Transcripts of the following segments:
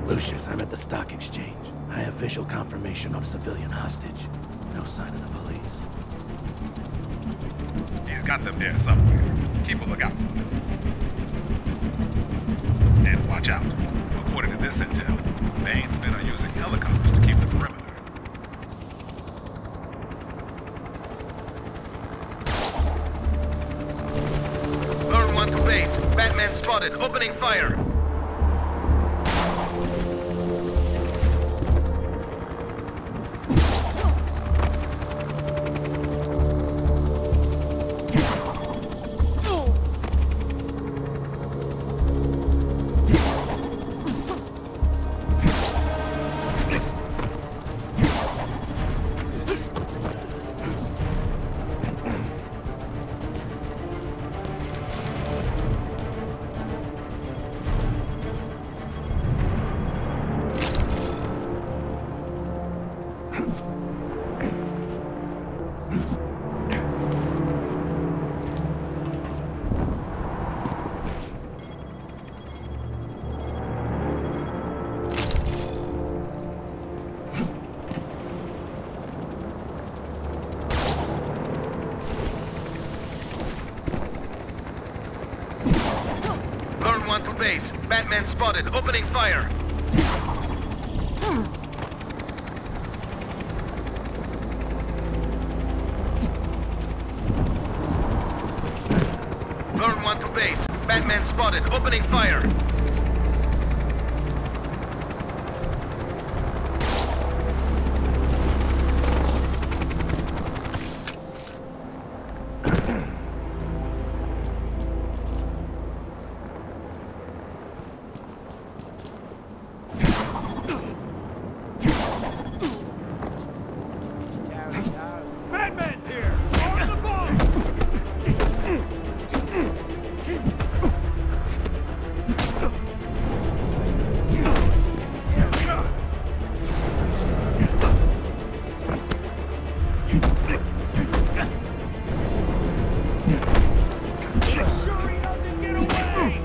Lucius, I'm at the stock exchange. I have visual confirmation of a civilian hostage. No sign of the police. He's got them there somewhere. Keep a lookout for them. And watch out. According to this intel, Bane's men are using helicopters to keep the perimeter. Burn 1 to base. Batman spotted. Opening fire. Burn 1 to base. Batman spotted. Opening fire. Burn 1 to base. Batman spotted. Opening fire. Batman's here! On the bombs! Sure he doesn't get away!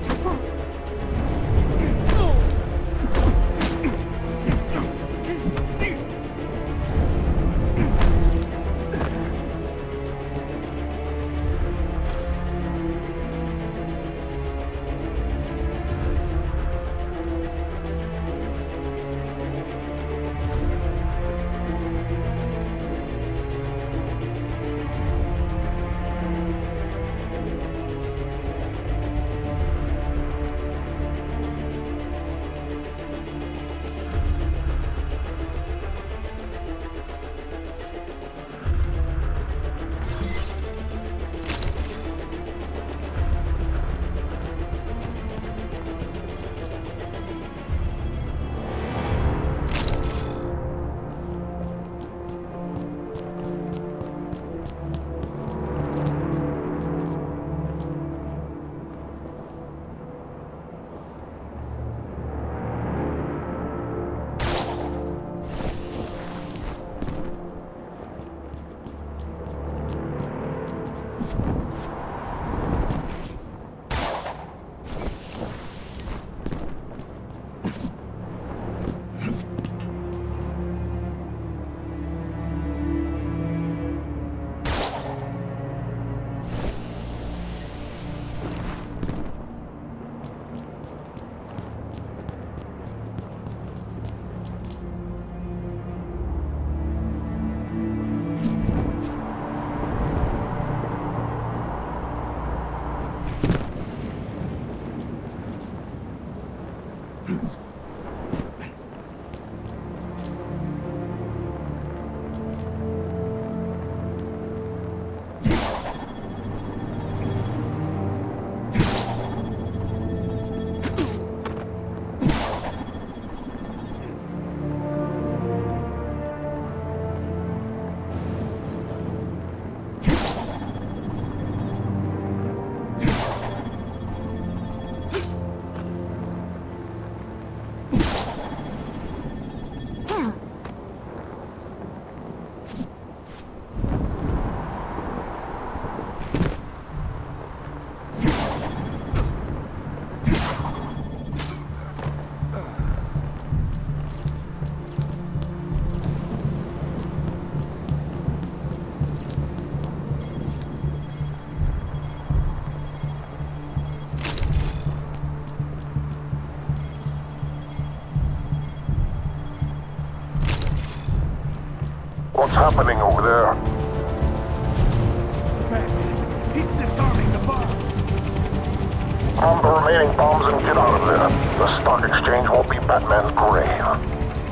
What's happening over there? It's the Batman. He's disarming the bombs. Arm the remaining bombs and get out of there. The stock exchange won't be Batman's grave.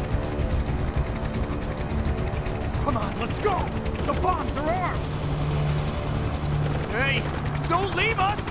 Come on, let's go. The bombs are armed. Hey, don't leave us!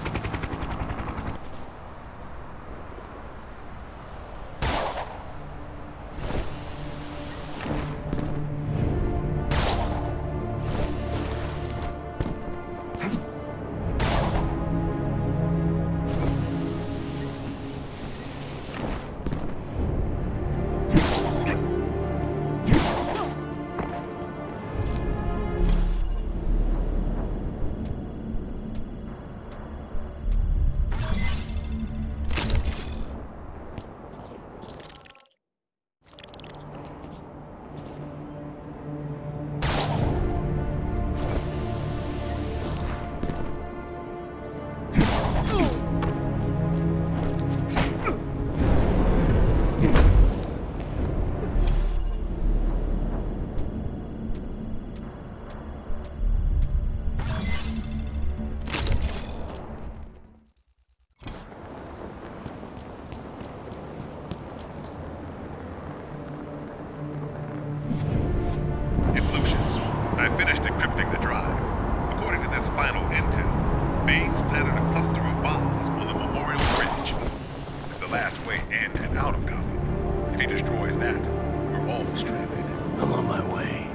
It's Lucius. I finished decrypting the drive. According to this final intel, Baines planted a cluster of bombs on the Memorial Bridge. It's the last way in and out of Gotham. If he destroys that, we're all stranded. I'm on my way.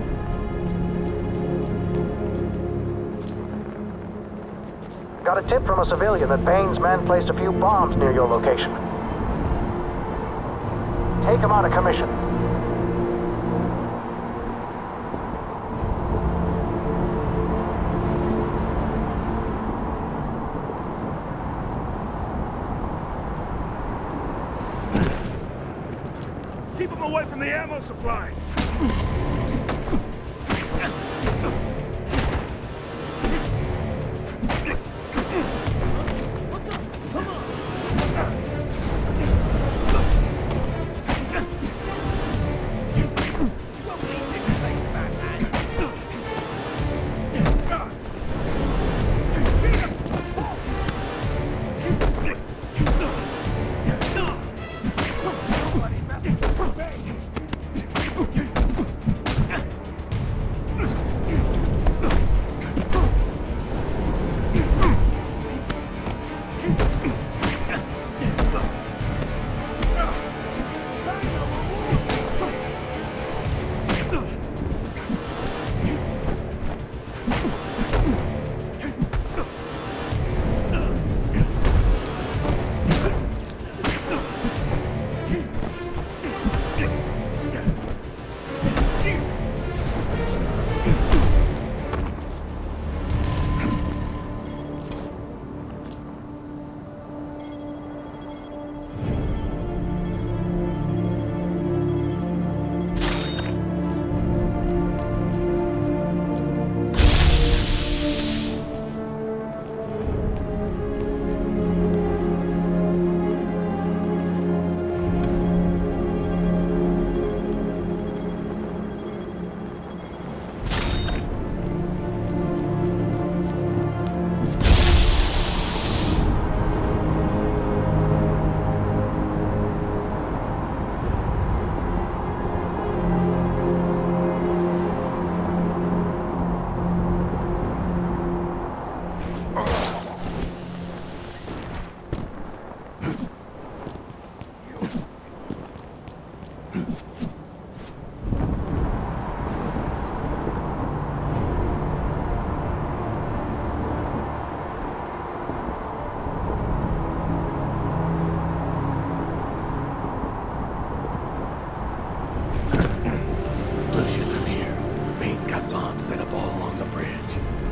Got a tip from a civilian that Baines' men placed a few bombs near your location. Take him out of commission. Keep him away from the ammo supplies.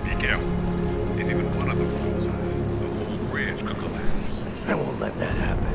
I won't let that happen.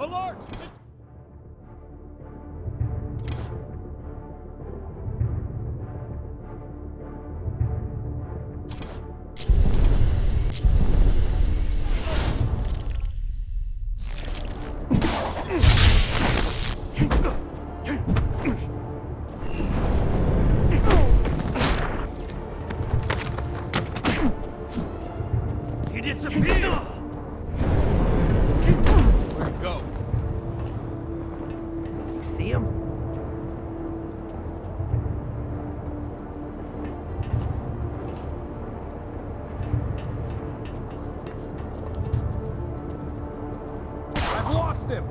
Alert! He disappeared! Where'd he go? You see him? I've lost him!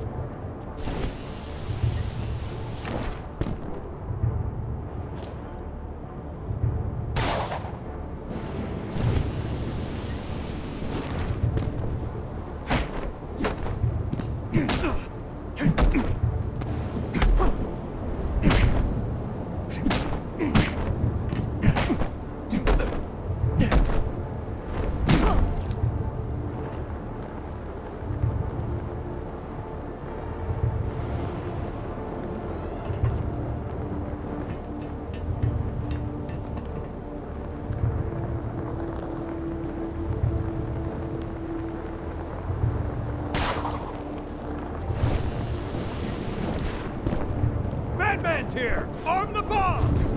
Batman's here! Arm the bombs!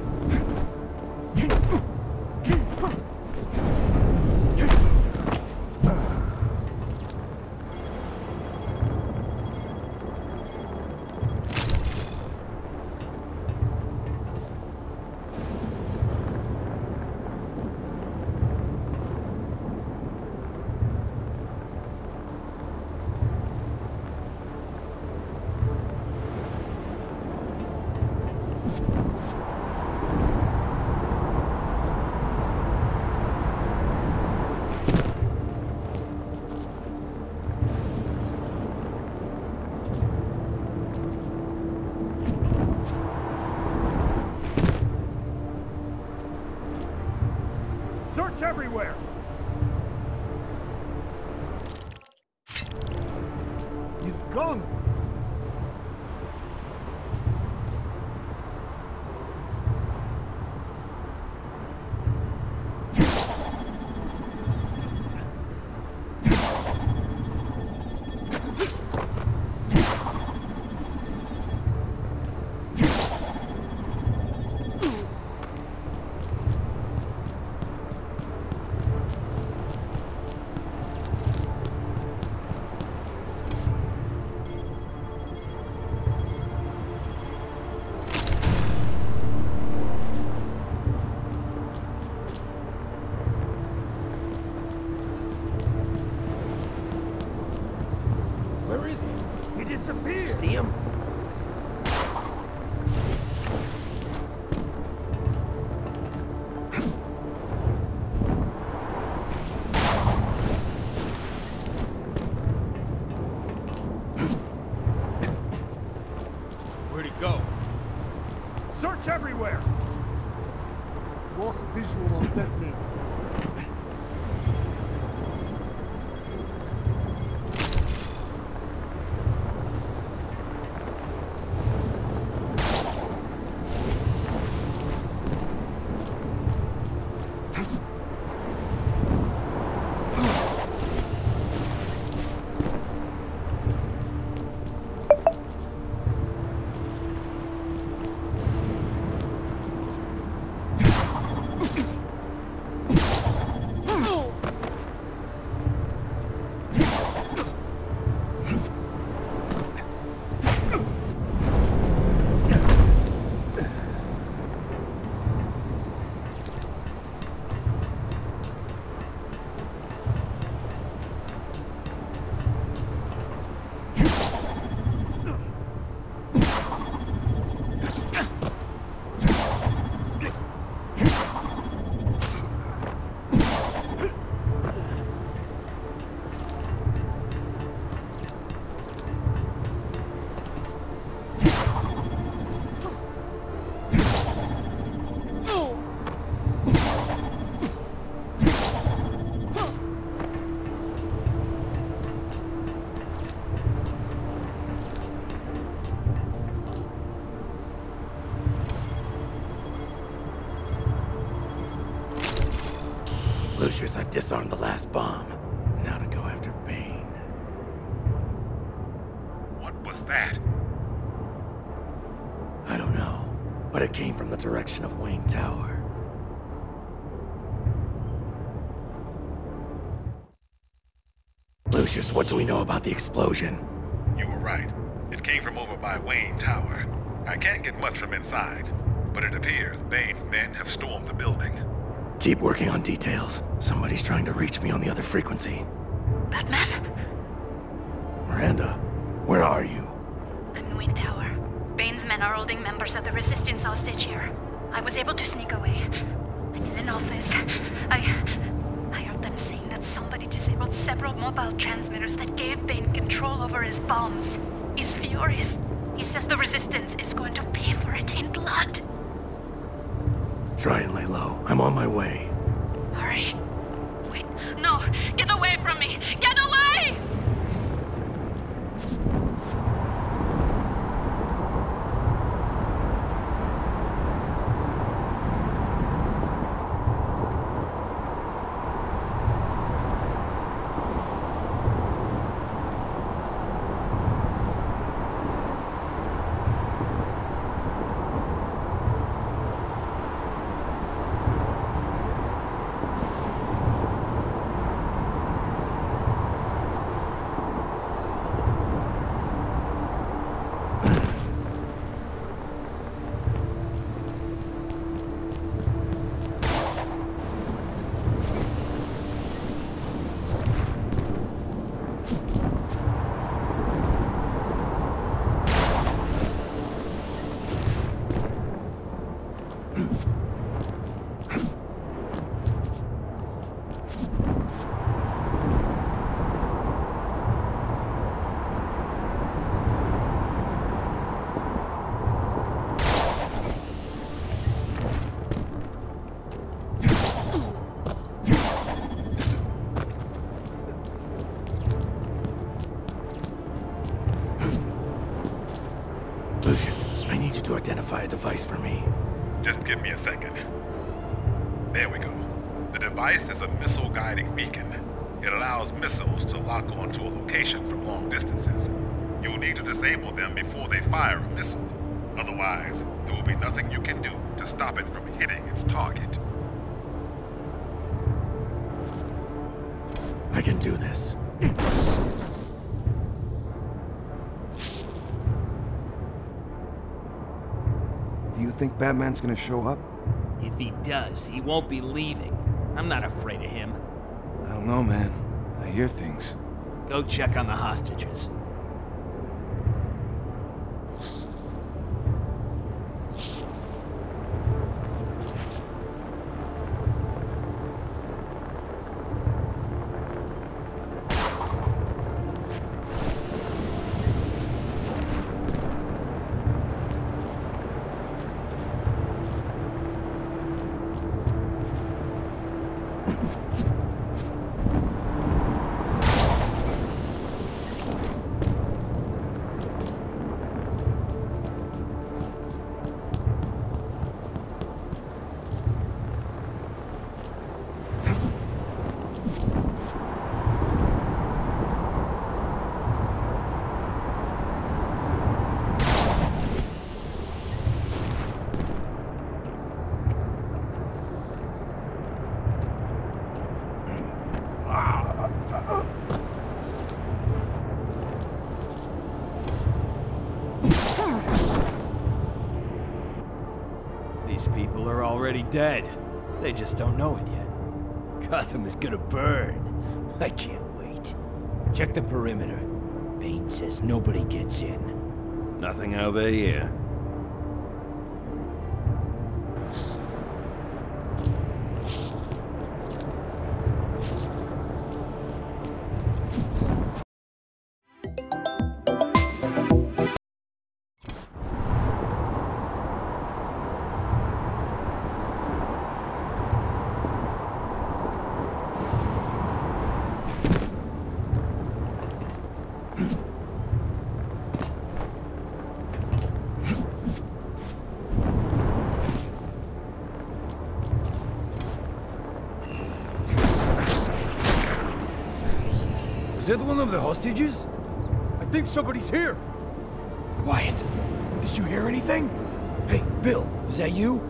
Search everywhere! He's gone! Where is he? He disappeared! See him? Where'd he go? Search everywhere! Lost visual on Batman. Lucius, I've disarmed the last bomb. Now to go after Bane. What was that? I don't know, but it came from the direction of Wayne Tower. Lucius, what do we know about the explosion? You were right. It came from over by Wayne Tower. I can't get much from inside, but it appears Bane's men have stormed the building. Keep working on details. Somebody's trying to reach me on the other frequency. Batman? Miranda, where are you? I'm in Wayne Tower. Bane's men are holding members of the Resistance hostage here. I was able to sneak away. I'm in an office. I heard them saying that somebody disabled several mobile transmitters that gave Bane control over his bombs. He's furious. He says the Resistance is going to pay for it in blood. Try and lay low. I'm on my way. Hurry. Wait, no! Get away from me! Get away! Lucius, I need you to identify a device for me. Just give me a second. There we go. The device is a missile-guiding beacon. It allows missiles to lock onto a location from long distances. You'll need to disable them before they fire a missile. Otherwise, there will be nothing you can do to stop it from hitting its target. I can do this. Do you think Batman's gonna show up? If he does, he won't be leaving. I'm not afraid of him. I don't know, man. I hear things. Go check on the hostages. These people are already dead. They just don't know it yet. Gotham is gonna burn. I can't wait. Check the perimeter. Bane says nobody gets in. Nothing over here. that one of the hostages? I think somebody's here. Quiet. Did you hear anything? Hey, Bill, is that you?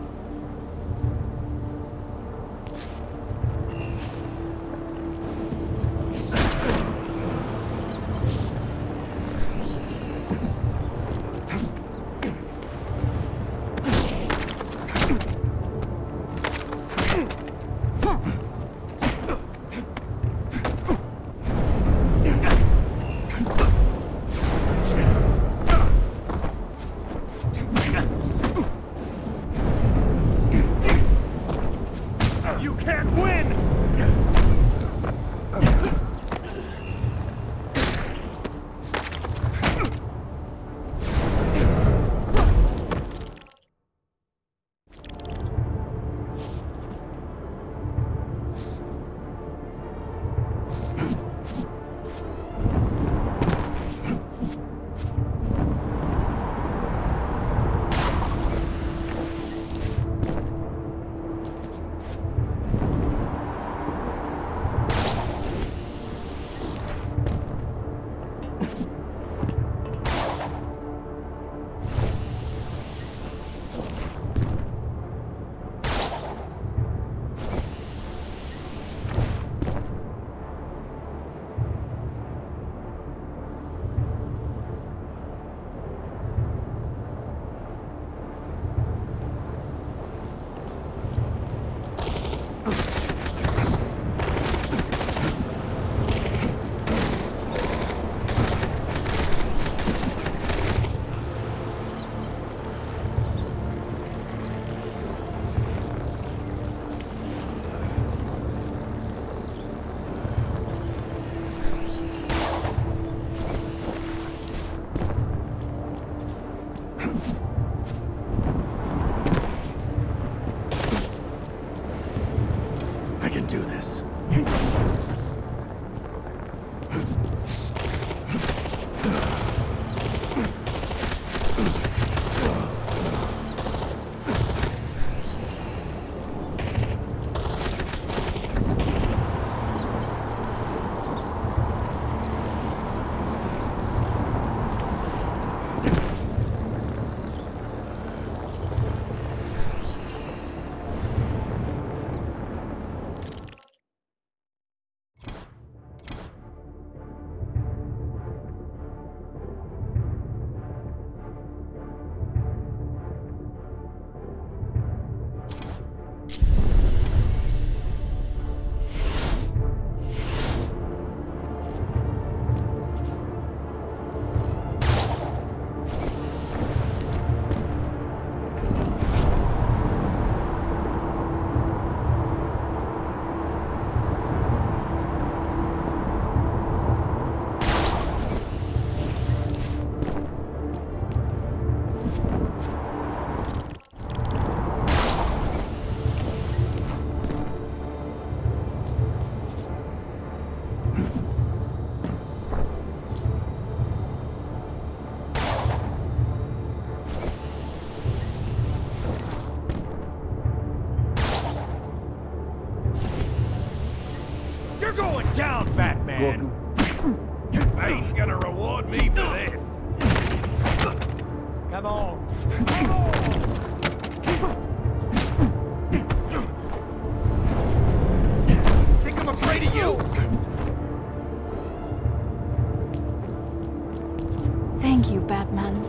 down, Batman! Bane's gonna reward me for this! Come on! Come on! Think I'm afraid of you? Thank you, Batman.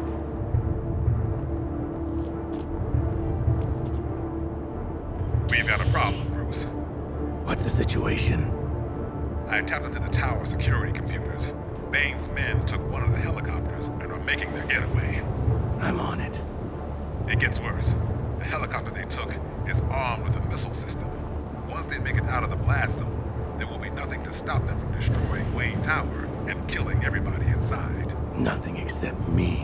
We've got a problem, Bruce. What's the situation? I tapped into the tower security computers. Bane's men took one of the helicopters and are making their getaway. I'm on it. It gets worse. The helicopter they took is armed with a missile system. Once they make it out of the blast zone, there will be nothing to stop them from destroying Wayne Tower and killing everybody inside. Nothing except me.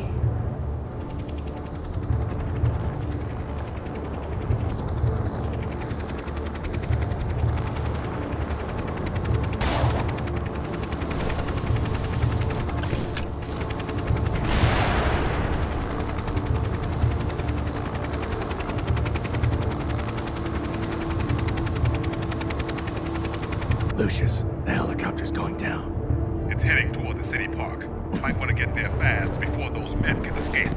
Lucius, the helicopter's going down. It's heading toward the city park. Might want to get there fast before those men can escape.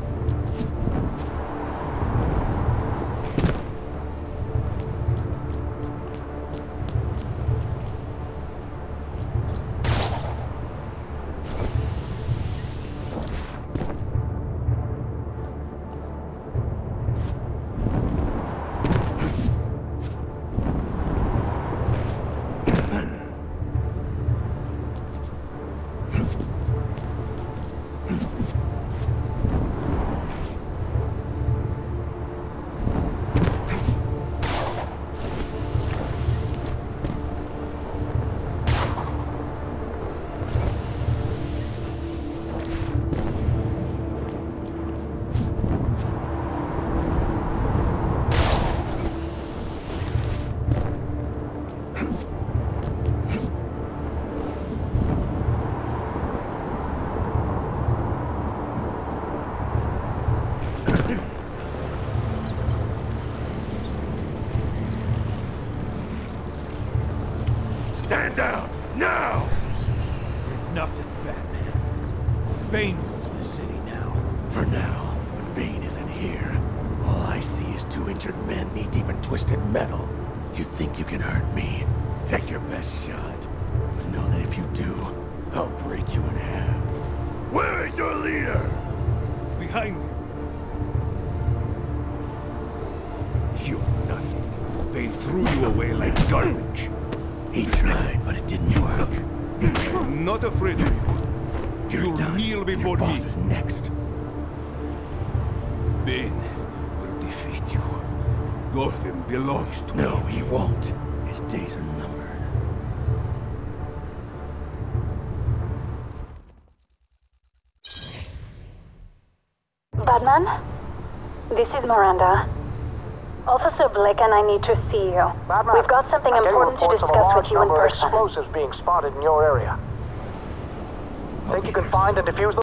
Stand down, now! You're nothing, Batman. Bane rules the city now. For now, but Bane isn't here. All I see is two injured men knee-deep in twisted metal. You think you can hurt me? Take your best shot. But know that if you do, I'll break you in half. Where is your leader? Behind you. You're nothing. Bane threw you away like garbage. He tried, but it didn't work. I'm not afraid of you. You'll done. kneel before Your boss me. is next. Bane will defeat you. Gotham belongs to No, me. he won't. His days are numbered. Batman? This is Miranda. Officer Blake and I need to see you. Batman, We've got something I'm getting important to reports of a discuss large with you in number of person. explosives being spotted in your area. Think you can find and defuse them?